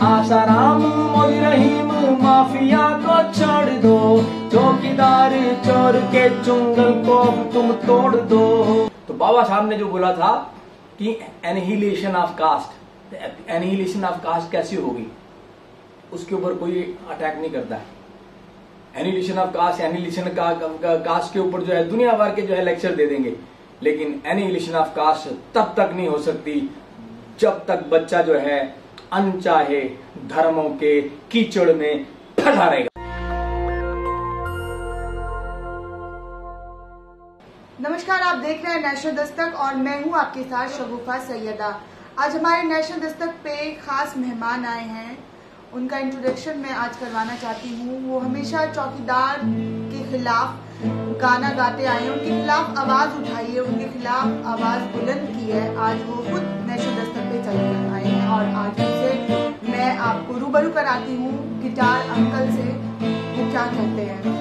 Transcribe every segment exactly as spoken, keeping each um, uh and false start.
आसाराम मोदी रहीम mafia को छोड़ दो, चौकीदार चोर के चुंगल को अब तुम तोड़ दो। तो बाबा साहब ने जो बोला था कि annihilation of caste, annihilation of caste कैसी होगी, उसके ऊपर कोई अटैक नहीं करता है। एनिहिलेशन ऑफ कास्ट, एनिहिलेशन का, का कास्ट के ऊपर जो है दुनिया भर के जो है लेक्चर दे देंगे, लेकिन एनिहिलेशन ऑफ कास्ट तब तक नहीं हो सकती जब तक बच्चा जो है अनचाहे धर्मों के कीचड़ में फंसा रहेगा। नमस्कार, आप देख रहे हैं नेशनल दस्तक और मैं हूं आपके साथ शगुफा सैयदा। आज हमारे नेशनल दस्तक पे खास मेहमान आए हैं, उनका इंट्रोडक्शन मैं आज करवाना चाहती हूँ। वो हमेशा चौकीदार के खिलाफ गाना गाते आए हैं, उनके खिलाफ आवाज उठाई है, उनके खिलाफ आवाज बुलंद की है। आज वो खुद नेशनल दस्तक पे चल कर आए हैं और आज उनसे मैं आपको रूबरू कराती हूँ गिटार अंकल से, वो क्या कहते हैं।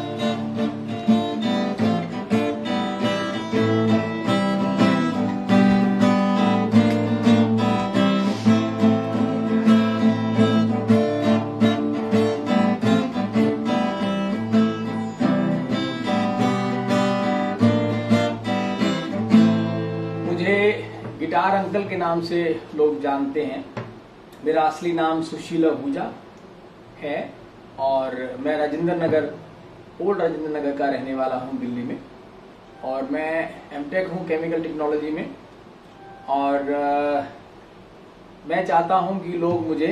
गिटार अंकल के नाम से लोग जानते हैं। मेरा असली नाम सुशील आहूजा है और मैं राजेंद्र नगर, ओल्ड राजेंद्र नगर का रहने वाला हूं दिल्ली में, और मैं एमटेक हूं केमिकल टेक्नोलॉजी में। और आ, मैं चाहता हूं कि लोग मुझे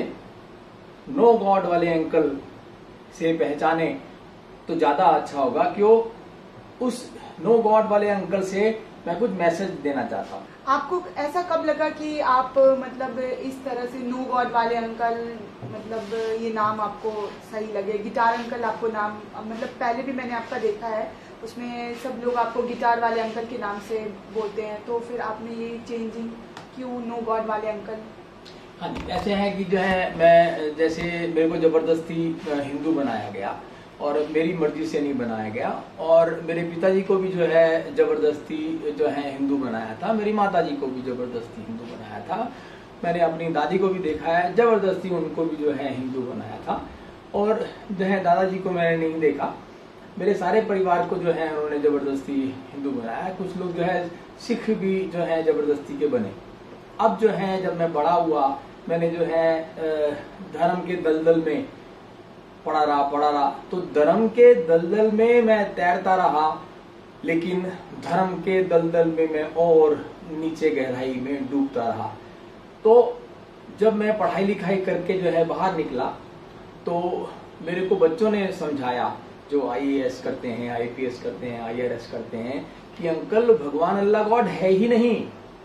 नो गॉड वाले अंकल से पहचाने तो ज्यादा अच्छा होगा, क्यों उस नो गॉड वाले अंकल से मैं कुछ मैसेज देना चाहता हूँ। आपको ऐसा कब लगा कि आप मतलब इस तरह से नो गॉड वाले अंकल, मतलब ये नाम आपको सही लगे? गिटार अंकल आपको नाम, मतलब पहले भी मैंने आपका देखा है, उसमें सब लोग आपको गिटार वाले अंकल के नाम से बोलते हैं, तो फिर आपने ये चेंजिंग क्यों नो गॉड वाले अंकल? हाँ जी, ऐसे है कि जो है मैं, जैसे मेरे को जबरदस्ती हिंदू बनाया गया और मेरी मर्जी से नहीं बनाया गया, और मेरे पिताजी को भी जो है जबरदस्ती जो है हिंदू बनाया था, मेरी माताजी को भी जबरदस्ती हिंदू बनाया था, मैंने अपनी दादी को भी देखा है जबरदस्ती उनको भी जो है हिंदू बनाया था, और जो है दादाजी को मैंने नहीं देखा, मेरे सारे परिवार को जो है उन्होंने जबरदस्ती हिंदू बनाया। कुछ लोग जो है सिख भी जो है जबरदस्ती के बने। अब जो है जब मैं बड़ा हुआ, मैंने जो है धर्म के दलदल में पड़ा रहा पड़ा रहा तो धर्म के दलदल में मैं तैरता रहा, लेकिन धर्म के दलदल में मैं और नीचे गहराई में डूबता रहा। तो जब मैं पढ़ाई लिखाई करके जो है बाहर निकला, तो मेरे को बच्चों ने समझाया, जो आई ए एस करते हैं, आई पी एस करते हैं, आई आर एस करते हैं, कि अंकल भगवान अल्लाह गॉड है ही नहीं।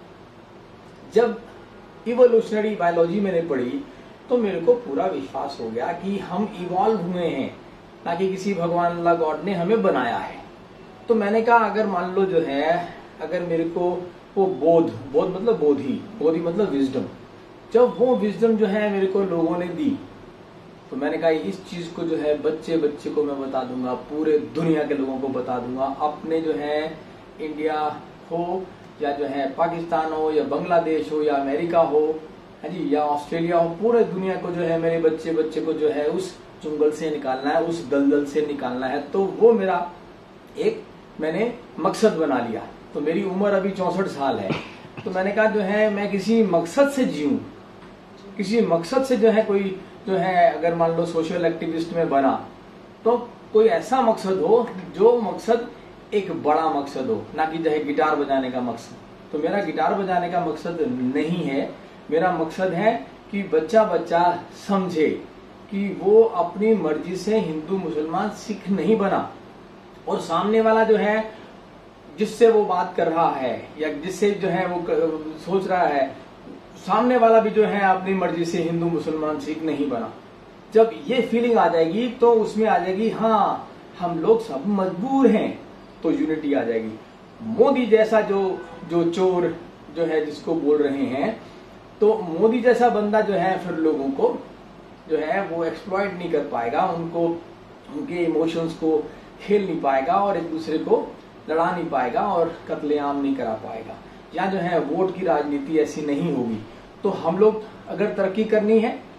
जब इवोल्यूशनरी बायोलॉजी मैंने पढ़ी तो मेरे को पूरा विश्वास हो गया कि हम इवॉल्व हुए हैं, ना कि किसी भगवान अल्लाह गॉड ने हमें बनाया है। तो मैंने कहा अगर मान लो जो है, अगर मेरे को वो बोध, बोध मतलब बोधि, बोधि मतलब विजडम, जब वो विजडम जो है मेरे को लोगों ने दी, तो मैंने कहा इस चीज को जो है बच्चे बच्चे को मैं बता दूंगा, पूरे दुनिया के लोगों को बता दूंगा, अपने जो है इंडिया हो या जो है पाकिस्तान हो या बांग्लादेश हो या अमेरिका हो, है जी, या ऑस्ट्रेलिया हो, पूरे दुनिया को जो है मेरे बच्चे बच्चे को जो है उस चुंगल से निकालना है, उस दलदल से निकालना है। तो वो मेरा एक मैंने मकसद बना लिया। तो मेरी उम्र अभी चौसठ साल है, तो मैंने कहा जो है मैं किसी मकसद से जीऊं, किसी मकसद से जो है कोई जो है, अगर मान लो सोशल एक्टिविस्ट में बना, तो कोई ऐसा मकसद हो जो मकसद एक बड़ा मकसद हो, ना कि जो है गिटार बजाने का मकसद। तो मेरा गिटार बजाने का मकसद नहीं है, मेरा मकसद है कि बच्चा बच्चा समझे कि वो अपनी मर्जी से हिंदू मुसलमान सिख नहीं बना, और सामने वाला जो है जिससे वो बात कर रहा है या जिससे जो है वो सोच रहा है, सामने वाला भी जो है अपनी मर्जी से हिंदू मुसलमान सिख नहीं बना। जब ये फीलिंग आ जाएगी तो उसमें आ जाएगी हाँ हम लोग सब मजबूर हैं, तो यूनिटी आ जाएगी। मोदी जैसा जो जो चोर जो है जिसको बोल रहे हैं, तो मोदी जैसा बंदा जो है फिर लोगों को जो है वो एक्सप्लॉइट नहीं कर पाएगा, उनको उनके इमोशंस को खेल नहीं पाएगा और एक दूसरे को लड़ा नहीं पाएगा और कत्लेआम नहीं करा पाएगा। यहाँ जो है वोट की राजनीति ऐसी नहीं होगी। तो हम लोग अगर तरक्की करनी है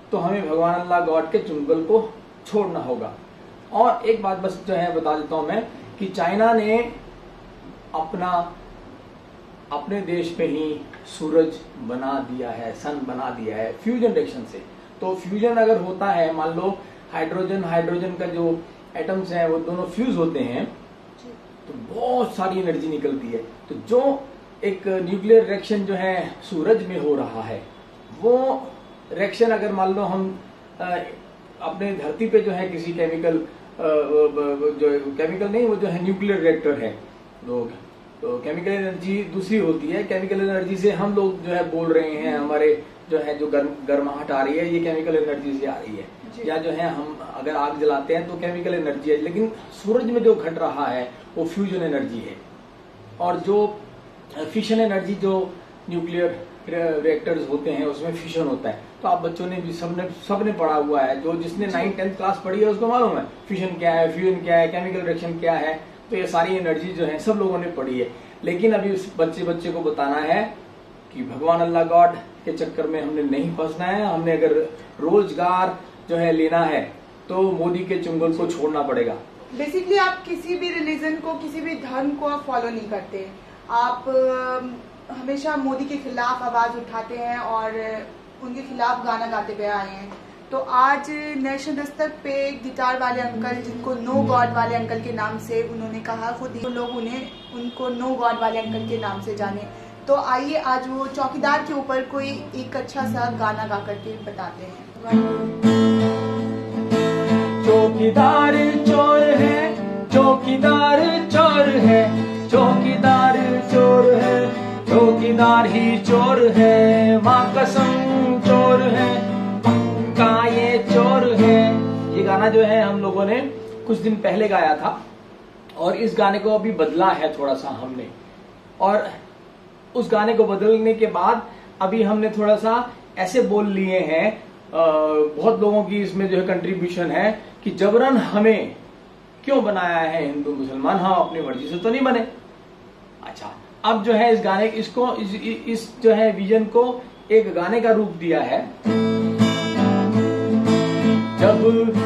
तो हमें भगवान अल्लाह गॉड के चुंगल को छोड़ना होगा। और एक बात बस जो है बता देता हूं मैं कि चाइना ने अपना अपने देश में ही सूरज बना दिया है, सन बना दिया है फ्यूजन रिएक्शन से। तो फ्यूजन अगर होता है, मान लो हाइड्रोजन हाइड्रोजन का जो एटम्स हैं वो दोनों फ्यूज होते हैं तो बहुत सारी एनर्जी निकलती है। तो जो एक न्यूक्लियर रिएक्शन जो है सूरज में हो रहा है, वो रिएक्शन अगर मान लो हम अपने धरती पे जो है किसी केमिकल जो केमिकल नहीं, वो जो है न्यूक्लियर रिएक्टर है, लोग तो केमिकल एनर्जी दूसरी होती है। केमिकल एनर्जी से हम लोग जो है बोल रहे हैं, हमारे जो है जो गर्म गर्माहट आ रही है ये केमिकल एनर्जी से आ रही है, या जो है हम अगर आग जलाते हैं तो केमिकल एनर्जी है। लेकिन सूरज में जो घट रहा है वो फ्यूजन एनर्जी है। और जो फिशन एनर्जी जो न्यूक्लियर रिएक्टर्स होते हैं उसमें फिशन होता है। तो आप बच्चों ने भी सबने सबने पढ़ा हुआ है, जो जिसने नाइन टेंथ क्लास पढ़ी है उसको मालूम है फिशन क्या है, फ्यूजन क्या है, केमिकल रिएक्शन क्या है। तो ये सारी एनर्जी जो है सब लोगों ने पढ़ी है। लेकिन अभी उस बच्चे बच्चे को बताना है कि भगवान अल्लाह गॉड के चक्कर में हमने नहीं फंसना है। हमने अगर रोजगार जो है लेना है तो मोदी के चुंगल को छोड़ना पड़ेगा। बेसिकली आप किसी भी रिलीजन को, किसी भी धर्म को आप फॉलो नहीं करते, आप हमेशा मोदी के खिलाफ आवाज उठाते हैं और उनके खिलाफ गाना गाते हुए आए हैं। तो आज नेशनल दस्तक पे गिटार वाले अंकल, जिनको नो गॉड वाले अंकल के नाम से उन्होंने कहा, खुद ही लोग उन्हें उनको नो गॉड वाले अंकल के नाम से जाने। तो आइए आज वो चौकीदार के ऊपर कोई एक अच्छा सा गाना गा करके बताते हैं। चौकीदार चोर है, चौकीदार चोर है, चौकीदार चोर है, चौकीदार ही चोर है, माँ कसम चोर है, पक्का ये चोर है। ये गाना जो है हम लोगों ने कुछ दिन पहले गाया था और इस गाने को अभी बदला है थोड़ा सा हमने। और उस गाने को बदलने के बाद अभी हमने थोड़ा सा ऐसे बोल लिए हैं, बहुत लोगों की इसमें जो है कंट्रीब्यूशन है कि जबरन हमें क्यों बनाया है हिंदू मुसलमान, हम अपनी मर्जी से तो नहीं बने। अच्छा, अब जो है इस गाने इसको इस, इस जो है विजन को एक गाने का रूप दिया है। जब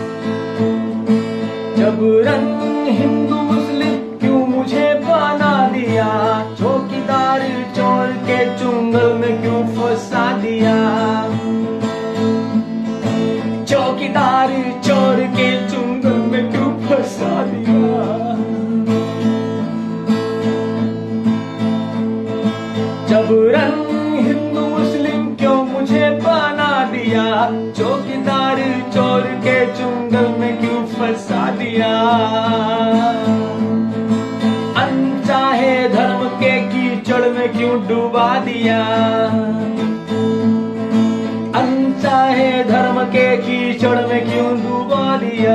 जबरन हिंदू मुस्लिम क्यों मुझे बना दिया, चौकीदार चोर के चुंगल में क्यों फंसा दिया, चौकीदार चोर के चुंगल में क्यों फंसा दिया। जबरन हिंदू मुस्लिम क्यों मुझे बना दिया, चौकीदार चोर के चुंगल में क्यों फंसा दिया। अनचाहे धर्म के कीचड़ में क्यों डुबा दिया, अनचाहे धर्म के कीचड़ में क्यों डुबा दिया।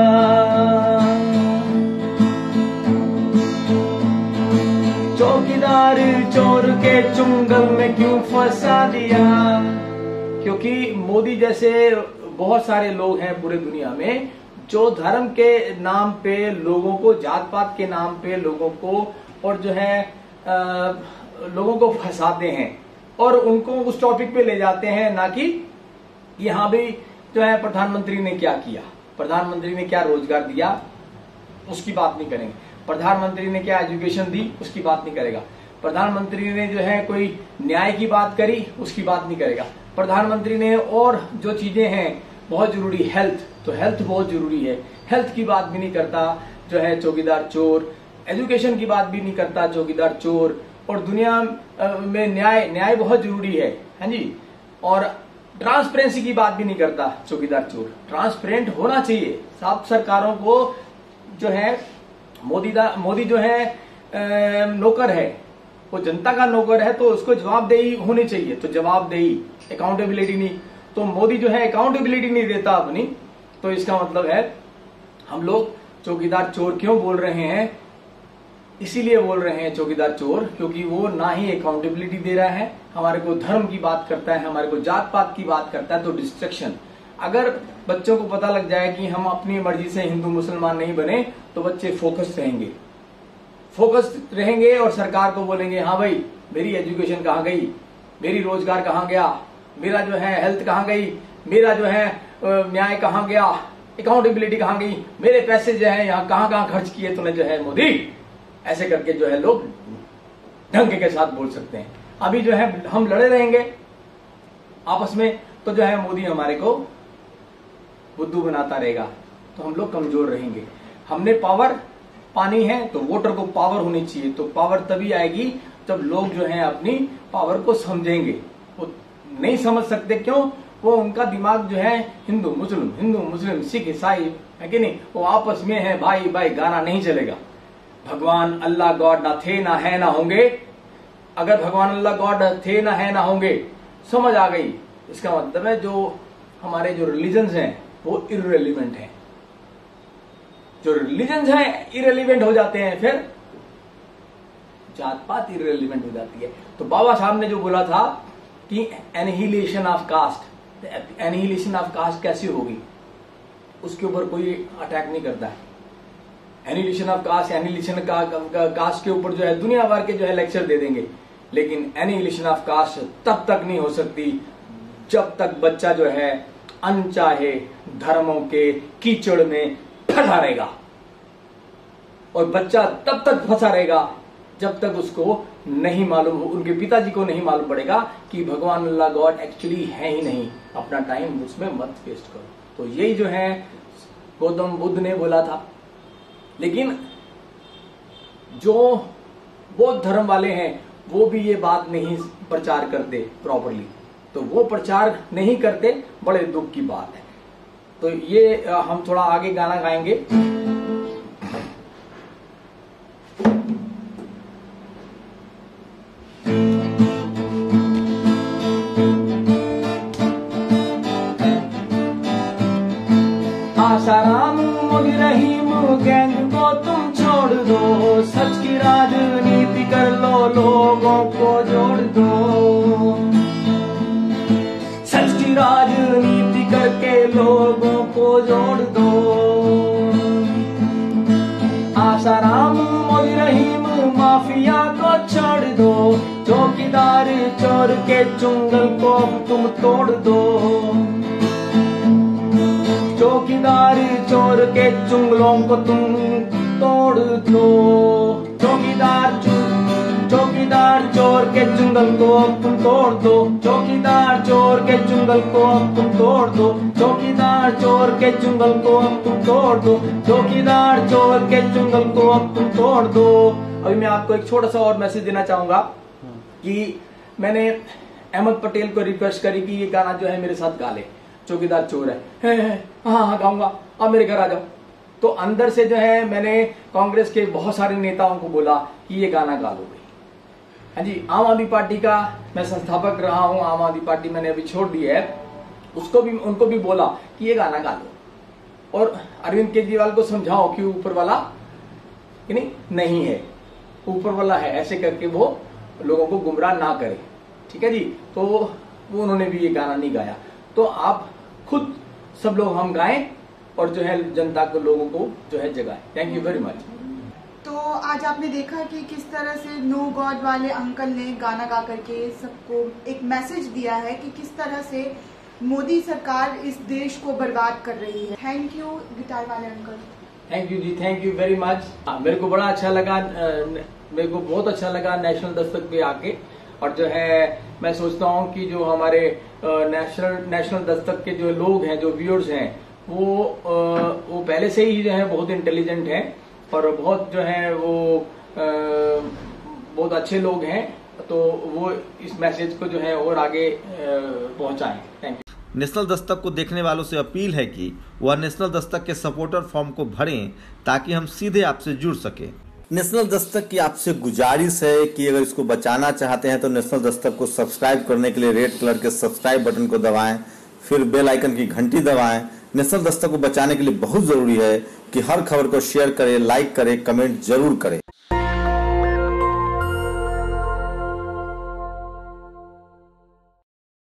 चौकीदार चोर के चुंगल में क्यों फंसा दिया। क्योंकि मोदी जैसे बहुत सारे लोग हैं पूरे दुनिया में जो धर्म के नाम पे लोगों को, जात पात के नाम पे लोगों को और जो है आ, लोगों को फंसाते हैं और उनको उस टॉपिक पे ले जाते हैं, ना कि यहाँ भी जो है प्रधानमंत्री ने क्या किया, प्रधानमंत्री ने क्या रोजगार दिया उसकी बात नहीं करेंगे, प्रधानमंत्री ने क्या एजुकेशन दी उसकी बात नहीं करेगा, प्रधानमंत्री ने जो है कोई न्याय की बात करी उसकी बात नहीं करेगा, प्रधानमंत्री ने और जो चीजें हैं बहुत जरूरी, हेल्थ, तो हेल्थ बहुत जरूरी है, हेल्थ की बात भी नहीं करता जो है चौकीदार चोर, एजुकेशन की बात भी नहीं करता चौकीदार चोर, और दुनिया में न्याय न्याय बहुत जरूरी है, है जी, और ट्रांसपेरेंसी की बात भी नहीं करता चौकीदार चोर। ट्रांसपेरेंट होना चाहिए सब सरकारों को, जो है मोदी दा मोदी जो है आ, नौकर है, वो जनता का नौकर है तो उसको जवाबदेही होनी चाहिए, तो जवाबदेही, अकाउंटेबिलिटी नहीं, तो मोदी जो है अकाउंटेबिलिटी नहीं देता अपनी, तो इसका मतलब है हम लोग चौकीदार चोर क्यों बोल रहे हैं, इसीलिए बोल रहे हैं चौकीदार चोर क्योंकि वो ना ही अकाउंटेबिलिटी दे रहा है, हमारे को धर्म की बात करता है, हमारे को जात पात की बात करता है, तो डिस्ट्रक्शन। अगर बच्चों को पता लग जाए कि हम अपनी मर्जी से हिंदू मुसलमान नहीं बने तो बच्चे फोकस रहेंगे, फोकस रहेंगे और सरकार को बोलेंगे हाँ भाई मेरी एजुकेशन कहाँ गई, मेरी रोजगार कहाँ गया, मेरा जो है हेल्थ कहाँ गई, मेरा जो है न्याय कहाँ गया, अकाउंटेबिलिटी कहाँ गई, मेरे पैसे जो है यहाँ कहाँ कहाँ खर्च किए तूने जो है मोदी, ऐसे करके जो है लोग ढंग के साथ बोल सकते हैं। अभी जो है हम लड़े रहेंगे आपस में तो जो है मोदी हमारे को बुद्धू बनाता रहेगा, तो हम लोग कमजोर रहेंगे। हमने पावर पानी है तो वोटर को पावर होनी चाहिए, तो पावर तभी आएगी जब लोग जो है अपनी पावर को समझेंगे। वो नहीं समझ सकते, क्यों? वो उनका दिमाग जो है हिंदू मुस्लिम हिंदू मुस्लिम सिख ईसाई है कि नहीं, वो आपस में है भाई भाई, गाना नहीं चलेगा। भगवान अल्लाह गॉड ना थे ना है ना होंगे। अगर भगवान अल्लाह गॉड थे ना है ना होंगे, समझ आ गई, इसका मतलब है जो हमारे जो रिलीजन्स हैं वो इररिलेवेंट हैं। जो रिलीजन्स हैं इररिलेवेंट हो जाते हैं, फिर जात पात इररिलेवेंट हो जाती है। तो बाबा साहब ने जो बोला था कि annihilation of caste, annihilation of caste कैसी होगी, उसके ऊपर कोई अटैक नहीं करता है। एनिहिलेशन ऑफ कास्ट, एनिहिलेशन का, का, कास्ट के ऊपर जो है दुनिया भर के जो है लेक्चर दे देंगे, लेकिन एनिहिलेशन ऑफ कास्ट तब तक नहीं हो सकती जब तक बच्चा जो है अनचाहे धर्मों के कीचड़ में फंसा रहेगा। और बच्चा तब तक फंसा रहेगा जब तक उसको नहीं मालूम हो, उनके पिताजी को नहीं मालूम पड़ेगा कि भगवान अल्लाह गॉड एक्चुअली है ही नहीं। अपना टाइम उसमें मत वेस्ट करो। तो यही जो है गौतम बुद्ध ने बोला था। लेकिन जो बौद्ध धर्म वाले हैं वो भी ये बात नहीं प्रचार करते प्रॉपरली, तो वो प्रचार नहीं करते, बड़े दुख की बात है। तो ये हम थोड़ा आगे गाना गाएंगे। आसाराम मोदी रहीम गैंग को तुम छोड़ दो, सच की राजनीति कर लो, लोगों को जोड़ दो। सच की राजनीति करके लोगों को जोड़ दो। आसाराम मोदी रहीम माफिया को छोड़ दो, चौकीदार चोर के चुंगल को अब तुम तोड़ दो। चौकीदार चोर के चुंगलों को तुम तोड़ दो। चौकीदार चौकीदार चोर के चुंगल को अब तुम तोड़ दो। चौकीदार चोर के चुंगल को अब तुम तोड़ दो। चौकीदार चोर के चुंगल को अब तुम तोड़ दो। चौकीदार चोर के चुंगल को अब तुम तोड़ दो। अभी मैं आपको एक छोटा सा और मैसेज देना चाहूंगा कि मैंने अहमद पटेल को रिक्वेस्ट करी कि ये गाना जो है मेरे साथ गा ले। चौकीदार चोर है, है, है हाँ हाँ गाऊंगा, आप मेरे घर आ जाओ। तो अंदर से जो है मैंने कांग्रेस के बहुत सारे नेताओं को बोला कि ये गाना गा लो भाई। हाँ जी, आम आदमी पार्टी का मैं संस्थापक रहा हूँ, आम आदमी पार्टी मैंने अभी छोड़ दी है, उसको भी उनको भी बोला कि ये गाना गा लो। और अरविंद केजरीवाल को समझाओ कि ऊपर वाला कि नहीं नहीं है, ऊपर वाला है, ऐसे करके वो लोगों को गुमराह ना करे। ठीक है जी, तो वो उन्होंने भी ये गाना नहीं गाया। तो आप खुद सब लोग हम गाएं और जो है जनता को, लोगों को जो है जगाएं। Thank you very much. तो आज आपने देखा कि किस तरह से नो गॉड वाले अंकल ने गाना गा करके सबको एक मैसेज दिया है कि किस तरह से मोदी सरकार इस देश को बर्बाद कर रही है। थैंक यू गिटार वाले अंकल। थैंक यू जी, थैंक यू वेरी मच। मेरे को बड़ा अच्छा लगा, मेरे को बहुत अच्छा लगा नेशनल दस्तक पे आके। और जो है मैं सोचता हूँ कि जो हमारे नेशनल नेशनल दस्तक के जो लोग हैं, जो व्यूअर्स हैं, वो वो पहले से ही जो है बहुत इंटेलिजेंट हैं और बहुत जो है वो बहुत अच्छे लोग हैं। तो वो इस मैसेज को जो है और आगे पहुंचाएं। Thank you. नेशनल दस्तक को देखने वालों से अपील है कि वह नेशनल दस्तक के सपोर्टर फॉर्म को भरें ताकि हम सीधे आपसे जुड़ सके। नेशनल दस्तक की आपसे गुजारिश है कि अगर इसको बचाना चाहते हैं तो नेशनल दस्तक को सब्सक्राइब करने के लिए रेड कलर के सब्सक्राइब बटन को दबाएं, फिर बेल आइकन की घंटी दबाएं। नेशनल दस्तक को बचाने के लिए बहुत जरूरी है कि हर खबर को शेयर करें, लाइक करें, कमेंट जरूर करें।